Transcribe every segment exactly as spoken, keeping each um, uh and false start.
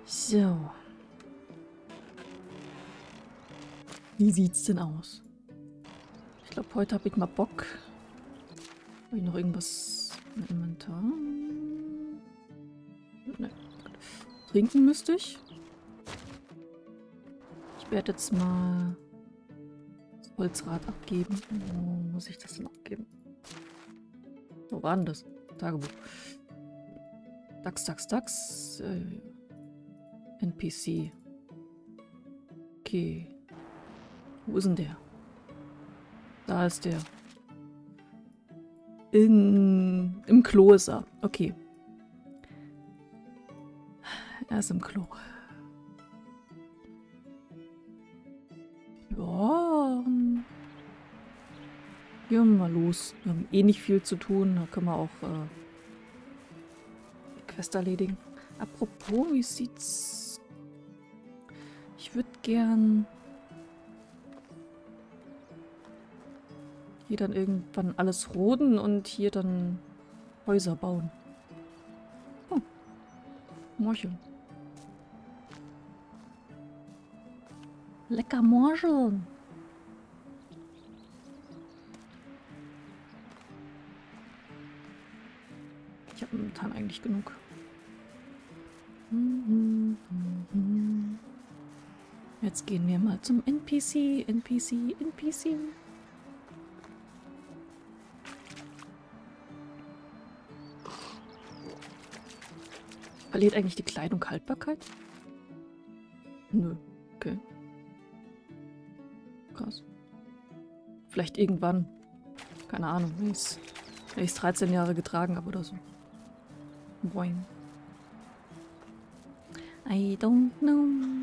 So. Wie sieht's denn aus? Ich glaube, heute habe ich mal Bock. Habe ich noch irgendwas im Inventar? Ne. Trinken müsste ich. Ich werde jetzt mal das Holzrad abgeben. Wo muss ich das denn abgeben? Wo war denn das? Tagebuch. Dax, Dax, Dax. Äh, N P C. Okay. Wo ist denn der? Da ist der. In, Im Klo ist er. Okay. Er ist im Klo. Ja. Gehen wir mal los. Wir haben eh nicht viel zu tun. Da können wir auch äh, die Quest erledigen. Apropos, wie sieht's... Ich würde gern... hier dann irgendwann alles roden und hier dann Häuser bauen. Oh. Morcheln. Lecker Morcheln. Ich habe momentan eigentlich genug. Jetzt gehen wir mal zum N P C, N P C, N P C. Verliert eigentlich die Kleidung Haltbarkeit? Nö, okay. Krass. Vielleicht irgendwann. Keine Ahnung, wenn ich es dreizehn Jahre getragen habe oder so. Boing. I don't know.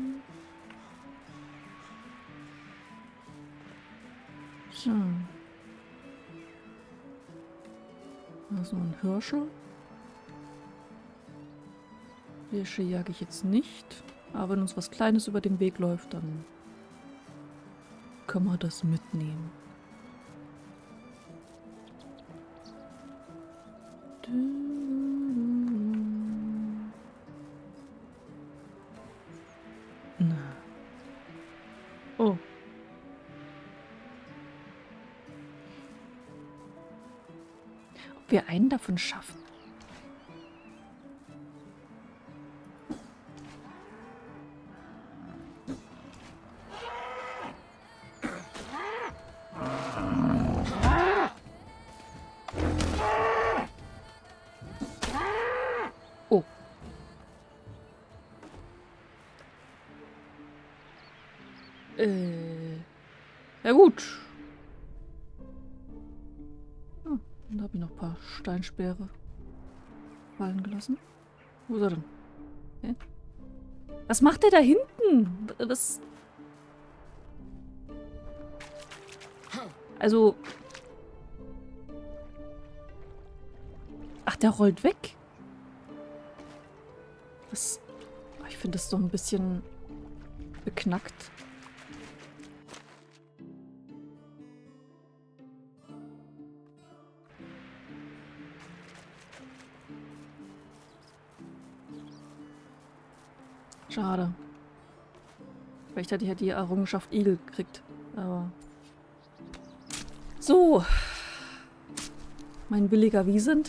So. Also ein Hirschel. Hirsche jage ich jetzt nicht. Aber wenn uns was Kleines über den Weg läuft, dann können wir das mitnehmen. Na. Oh. Ob wir einen davon schaffen? Oh. Äh. Ja gut. Oh, da habe ich noch ein paar Steinsperre fallen gelassen. Wo ist er denn? Hä? Was macht der da hinten? Was? Also... Ach, der rollt weg. Das... Ich finde das doch ein bisschen beknackt. Schade. Vielleicht hätte ich ja die Errungenschaft Igel gekriegt. Aber... So. Mein billiger Wiesent.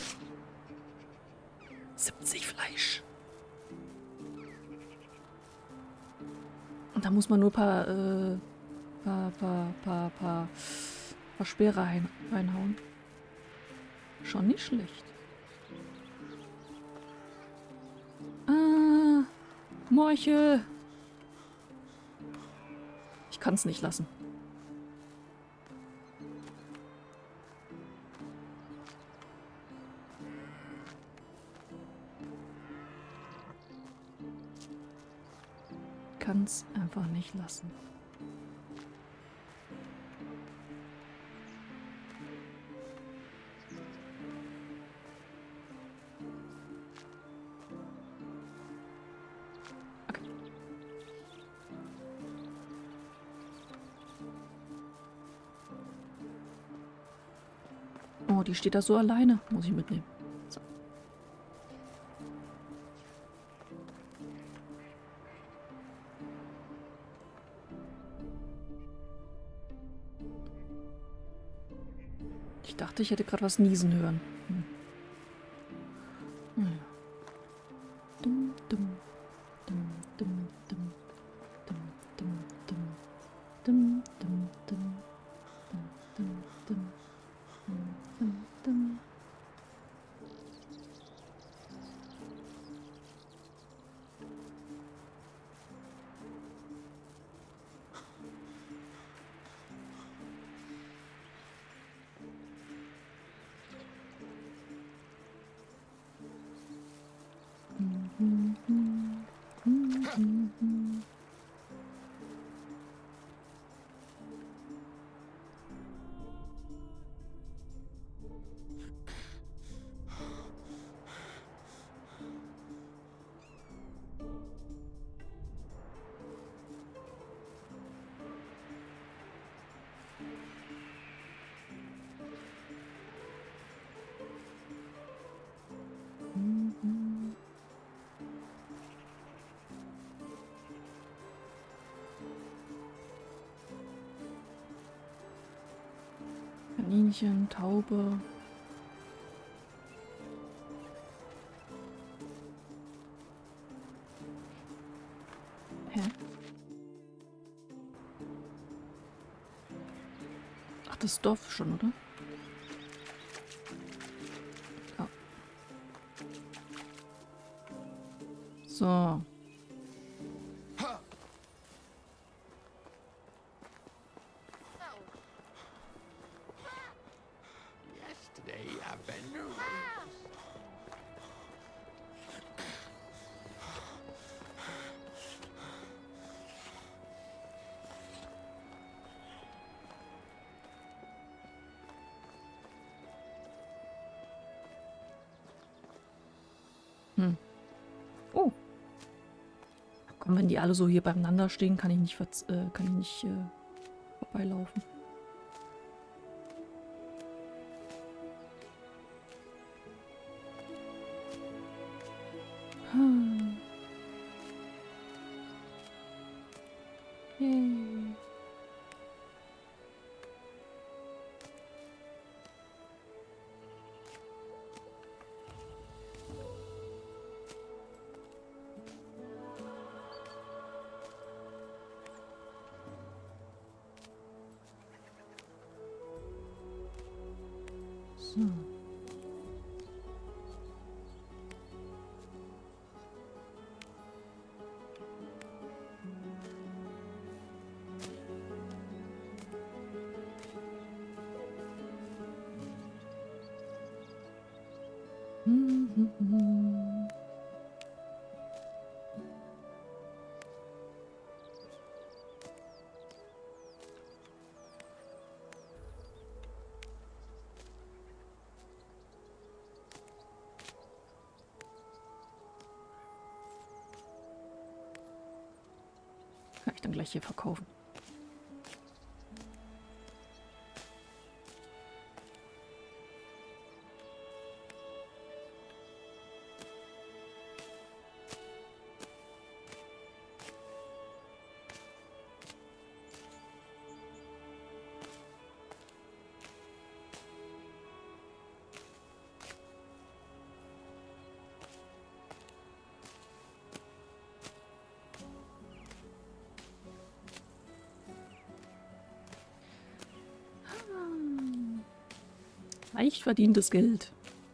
siebzig Fleisch. Und da muss man nur ein paar, äh, paar, paar, paar, paar, paar Speere rein, reinhauen. Schon nicht schlecht. Ah, Morchel. Ich kann es nicht lassen. Kann es einfach nicht lassen. Okay. Oh, die steht da so alleine. Muss ich mitnehmen. So. dachte, ich hätte gerade was niesen hören. Hm. Naja. Dum, dum, dum, dum, dum, dum, dum, dum, dum, dum, dum, dum, dum, dum, dum. Kaninchen, Taube. Hä? Ach, das Dorf schon, oder? Ja. So. Hm. Oh. Komm, wenn die alle so hier beieinander stehen, kann ich nicht, verz äh, kann ich nicht äh, vorbeilaufen. Hm. Yay. So. Hm, hm, hm. Kann ich dann gleich hier verkaufen. Leicht verdientes Geld.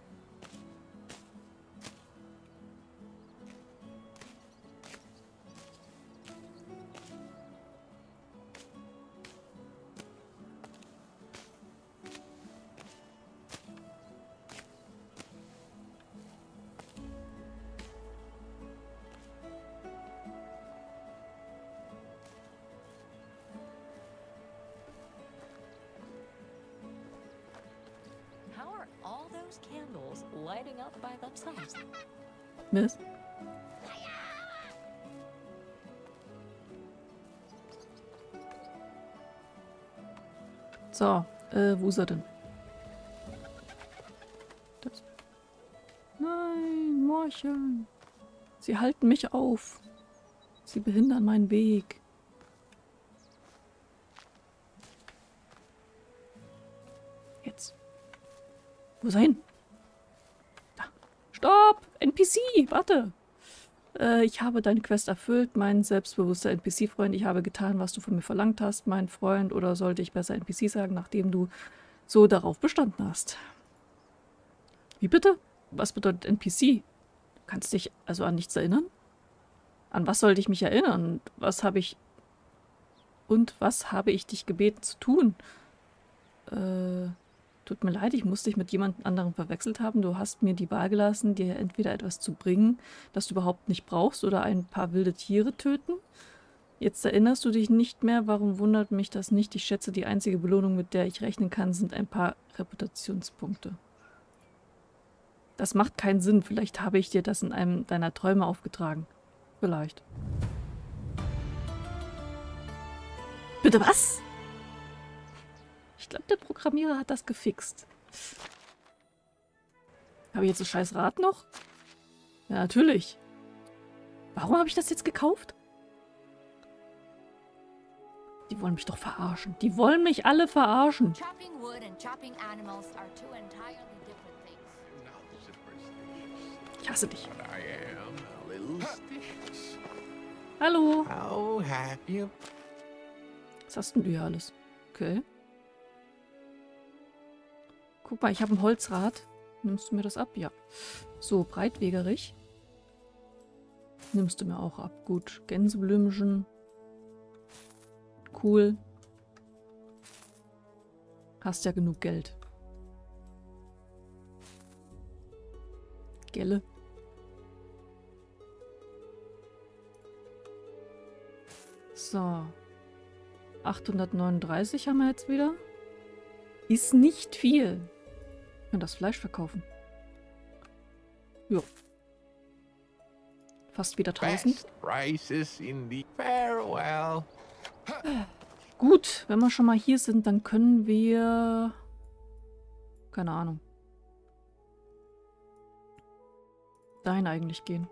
Candles lighting up by themselves. Mist. So, äh, wo ist er denn? Das. Nein, Morcheln. Sie halten mich auf. Sie behindern meinen Weg. Jetzt. Wo ist er hin? Da. Stopp! N P C! Warte! Äh, ich habe deine Quest erfüllt, mein selbstbewusster N P C-Freund. Ich habe getan, was du von mir verlangt hast, mein Freund. Oder sollte ich besser N P C sagen, nachdem du so darauf bestanden hast? Wie bitte? Was bedeutet N P C? Du kannst dich also an nichts erinnern? An was sollte ich mich erinnern? Was habe ich... Und was habe ich dich gebeten zu tun? Äh... Tut mir leid, ich muss dich mit jemand anderem verwechselt haben. Du hast mir die Wahl gelassen, dir entweder etwas zu bringen, das du überhaupt nicht brauchst, oder ein paar wilde Tiere töten. Jetzt erinnerst du dich nicht mehr. Warum wundert mich das nicht? Ich schätze, die einzige Belohnung, mit der ich rechnen kann, sind ein paar Reputationspunkte. Das macht keinen Sinn. Vielleicht habe ich dir das in einem deiner Träume aufgetragen. Vielleicht. Bitte was? Ich glaube, der Programmierer hat das gefixt. Habe ich jetzt das scheiß Rad noch? Ja, natürlich. Warum habe ich das jetzt gekauft? Die wollen mich doch verarschen. Die wollen mich alle verarschen. Chopping wood and chopping animals are two entirely different things. Ich hasse dich. But I am a little suspicious. Hallo. How have you? Was hast denn du hier alles? Okay. Guck mal, ich habe ein Holzrad. Nimmst du mir das ab? Ja. So, breitwegerig. Nimmst du mir auch ab. Gut. Gänseblümchen. Cool. Hast ja genug Geld. Gelle. So. achthundertneununddreißig haben wir jetzt wieder. Ist nicht viel. Ich kann das Fleisch verkaufen. Jo. Fast wieder tausend. Best prices in the farewell. Gut, wenn wir schon mal hier sind, dann können wir... Keine Ahnung. Dahin eigentlich gehen.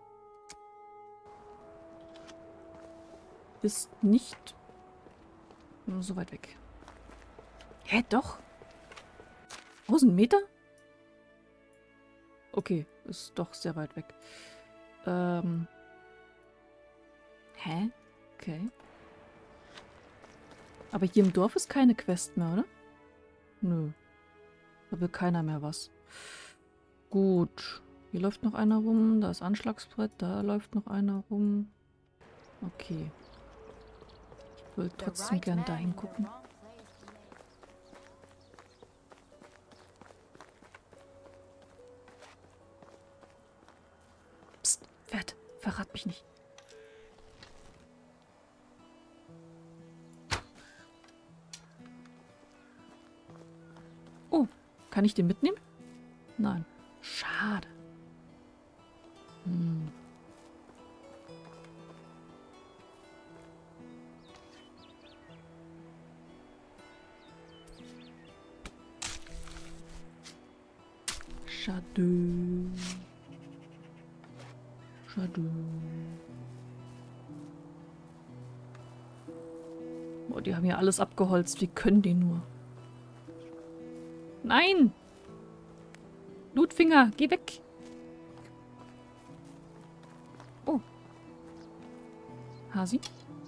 Ist nicht so weit weg. Hä, doch? tausend Meter? Okay, ist doch sehr weit weg. Ähm. Hä? Okay. Aber hier im Dorf ist keine Quest mehr, oder? Nö. Da will keiner mehr was. Gut. Hier läuft noch einer rum. Da ist Anschlagsbrett. Da läuft noch einer rum. Okay. Ich will trotzdem gern dahin gucken. Psst, Pferd. Verrat mich nicht. Oh, kann ich den mitnehmen? Nein. Schade. Hm. Schade. Schade. Boah, die haben ja alles abgeholzt. Wie können die nur? Nein! Blutfinger, geh weg! Oh. Hasi?